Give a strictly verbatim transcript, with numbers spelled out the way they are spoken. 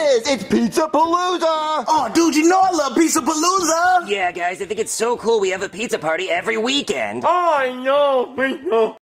is. It's Pizza Palooza. Oh, dude, you know I love Pizza Palooza. Yeah, guys, I think it's so cool we have a pizza party every weekend. Oh, I know, I know.